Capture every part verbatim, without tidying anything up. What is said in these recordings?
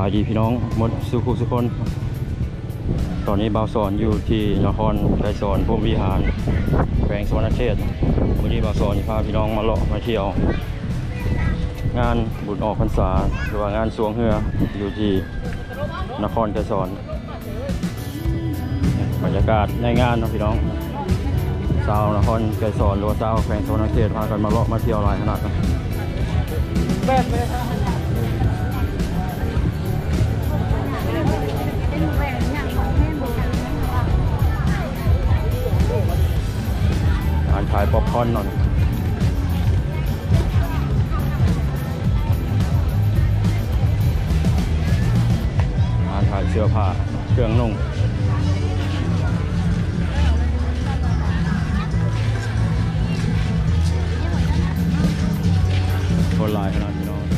ายดีพี่น้องหมดสุขุสุคนตอนนี้บ่าวสอนอยู่ที่นครไกรสอนพรหมวิหารแขวงสวรรณเขตวันนี้บ่าวสอนพาพี่น้องมาเลาะมาเที่ยวงานบุญออกพรรษาหรือว่างานสวงเฮืออยู่ที่นครไกรสอนบรรยากาศในงานนะพี่น้องชาวนครไกรสอนหรือว่าชาวแขวงสวรรณเขตพากันมาเลาะมาเที่ยวหลายขนาดขายป๊อปคอร์นหน่อยร้านขายเสื้อผ้าเครื่องนุ่งคนหลายขนาดนี้เนาะ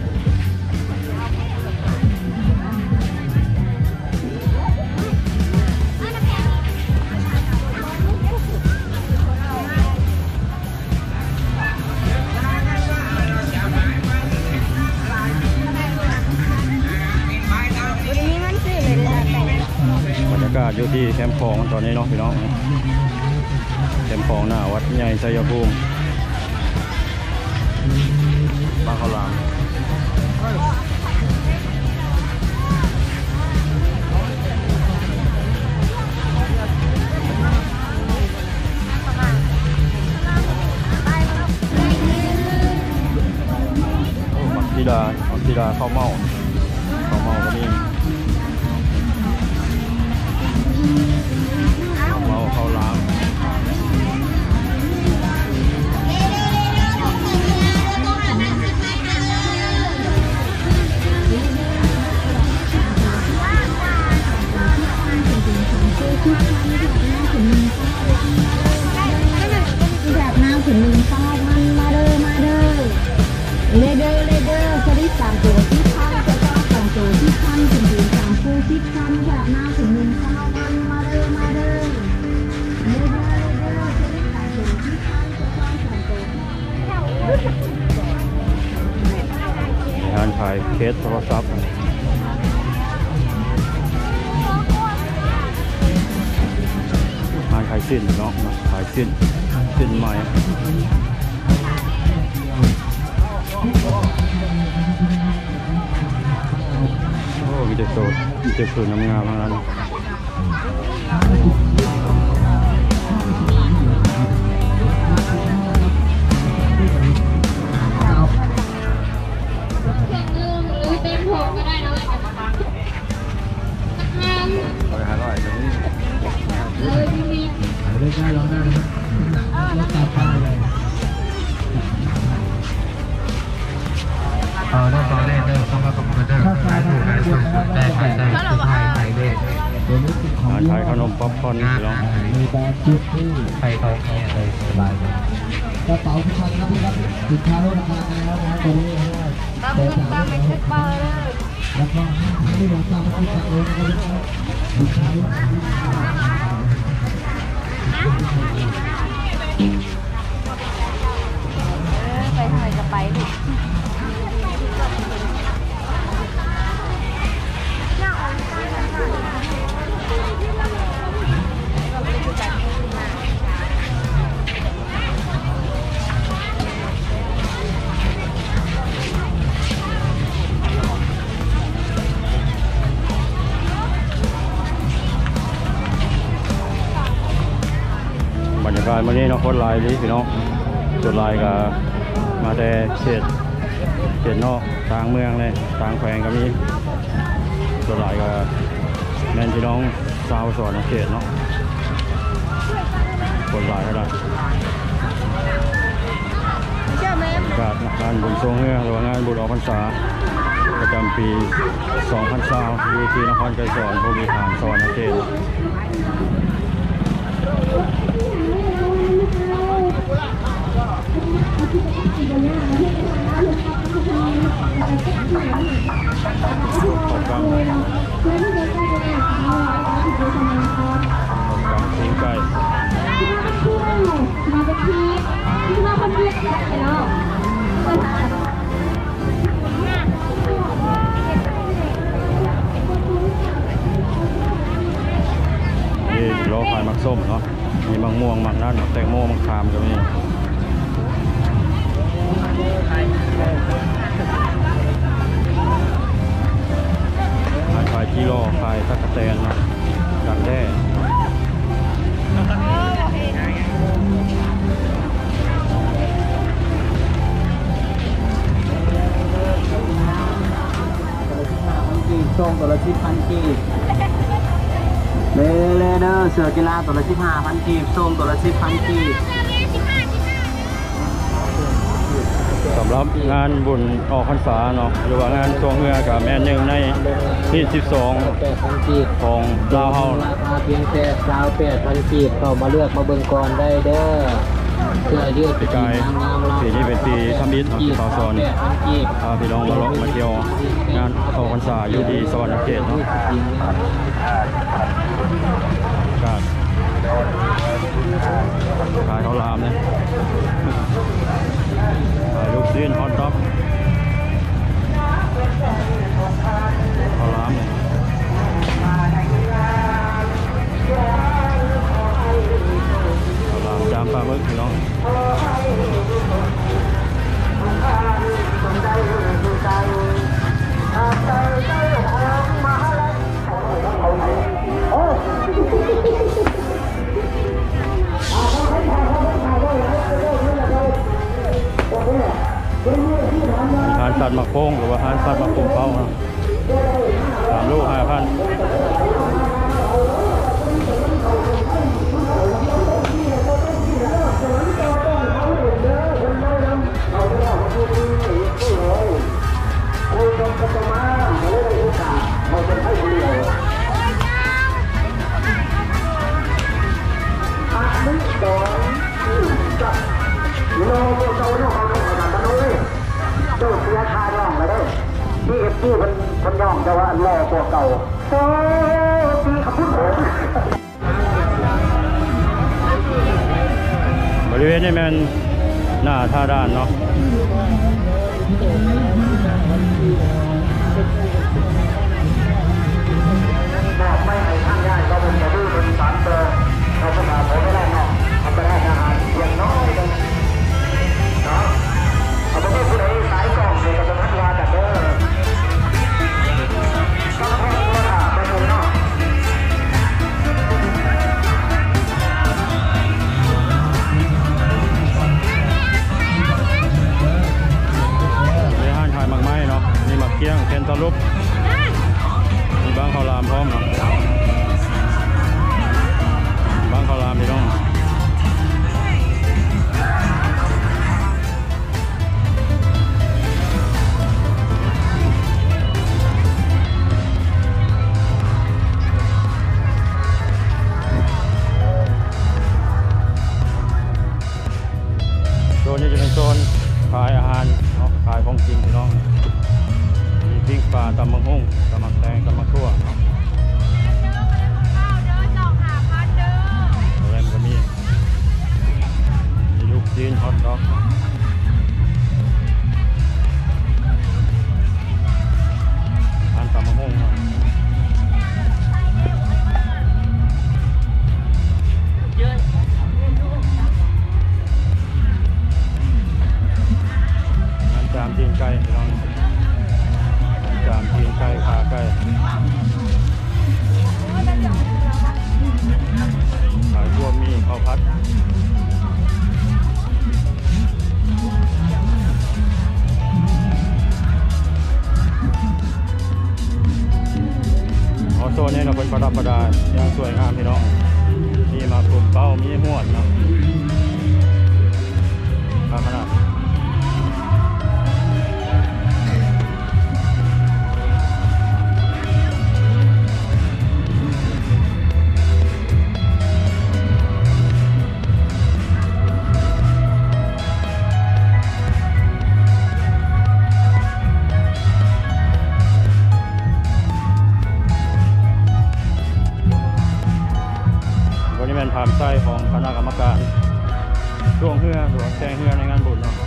บรรยากาศอยู่ที่แคมป์คลองตอนนี้เนาะพี่น้องแคมป์คลองหน้าวัดใหญ่ชัยภูมิบ้านข้าวหลามมักกีฬามักกีฬาข้าวเม่าข้าวเม่าก็มีเมาเขาล้างแบบน้ำถึงหนึ่งเต้ามันมาเด้อมาเด้อเลเดอร์เลเดอร์สลิดสามตัวที่พันจะต้องสองตัวที่พันถึงถึงสามคู่ที่พันแบบน้ำถึงหนึ่งเต้ามันมาเด้อมาเด้อเลเดอร์เลเดอร์สลิดสามตัวที่พันจะต้องสองตัวงานขายเคสโทรศัพท์งานขายสิ้นเนาะขายสิ้นสิ้นใหม่โอ้มีแต่โซดมีแต่ผืนงามๆทั้งนั้นเออได้ตอนแรกเริ่มต้องมากับเดิมขายถูกขายถูกได้ขายได้คือขายขายได้ร้านขายขนมป๊อปคอร์นนี่เนาะใครเขาเขาเลยสบายเลยกระเป๋าผู้ชายครับพี่ครับสินค้าลดราคาแล้วนะครับตอนนี้ตามเงินตามไม่คิดบ้าเลยแล้วก็ไม่ลงตามไม่คิดเลยนะครับสินค้าลดราคาไปทางไหนจะไปดิบรรยากาศวันนี้เนาะคนหลายเลยพี่น้องจุดหลายกับมาแต่เขตเขตนอกต่างเมืองเลยต่างแขวงก็มีจุดหลายกับแม่พี่น้องชาวสวรรณเขตเนาะคนหลายขนาดการงานบุญทรงเฮือหรือว่างานบุญออกพรรษาประจำปีสองพันยี่สิบอยู่ที่นครไกรสอนพรหมวิหารสวรรณเขตทิ้งไก่มีบางม่วงบางนั่นแตงโมบางคามก็มีขายขายกิโลขายตะกะแตนนะดักแด้ส่งตัวละสิบพันกีบเลเลเดอร์เสือกีฬาตัวละสิบห้าพันกีบส่งตัวละสิบพันกีบสำหรับงานบุญออกพรรษาเนาะหรือว่างานช่วงเฮือกับแม่หนึ่งในที่สิบสองของลาวเฮาราคาเพียงแค่สาวแปดพันกีบเข้ามาเลือกมาเบิ่งก่อนได้เด้อเสื้อยืดปีกายปีนี้เป็นปีทำบิดของสาวสอนพาพี่น้องมาเลาะมาเที่ยวงานออกพรรษาอยู่ที่สวรรค์เขตเนาะกาดขายข้าวรามเนี่ยขายลูกชิ้นฮอทดอกข้าวรามเนี่ยข้าวรามจามปลาหมึกพี่น้องทานสัตว์หมักโป้งหรือว่าทานสัตว์หมักปุ่มเป้านะสามลูกห้าพันที่เอฟซีมันมันย่องแต่ว่าหล่อกว่าเก่าโอ้ตีขับพุ่งผมบริเวณนี้มันหน้าท่าด้านเนาะบอกไม่ให้ท่านได้ก็เป็นจะดูเป็นสารเตอร์เราสมาผมไม่ได้เนาะทำไปได้อาหารอย่างน้อยเลยเนาะเอาไปผู้ใดสายกล่องเลยกับสมัครวาจัดเด้อเกียงเคนตะลุบมีบางข้าวรามพร้อมเนาะบางข้าวรามพี่น้องโซนนี้จะเป็นโซนขายอาหารเนาะขายของกินพี่น้องปิ้งปลาตำมังหุ่งตำมักแตงตำมักทั่วเนาะแรมก็มีมีลูกชิ้นฮอทดอกทานตำมังหุ่งน้ำจามตีนไก่พี่น้องจามตีนไก่ขาไก่ขายพวกมีข้าวพัดออโซนนี้เราเป็นประดับประดาอย่างสวยงามพี่น้องมีมาปุ่มเป้ามีหวดเนาะขนาดถามไส้ของคณะกรรมการช่วงเฮือหรือแซงเฮือในงานบุญเนาะ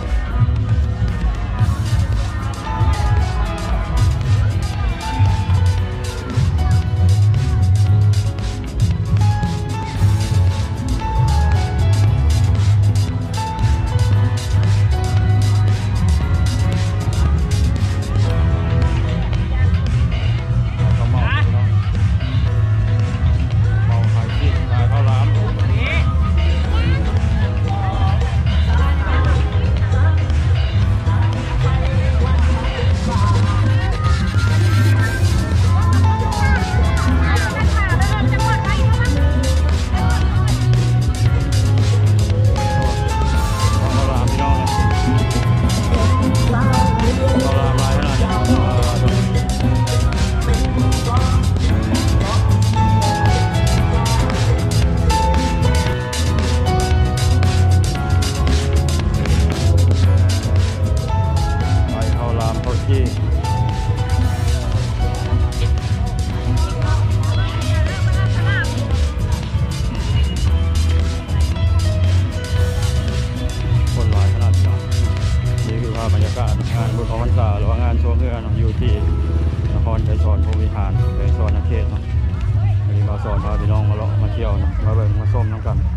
หารแขวงสวรรณเขตเนาะวันนี้บ่าวสอนพาพี่น้องมาเลาะมาเที่ยวเนาะมาเบิ่งมาส้มน้ำกัน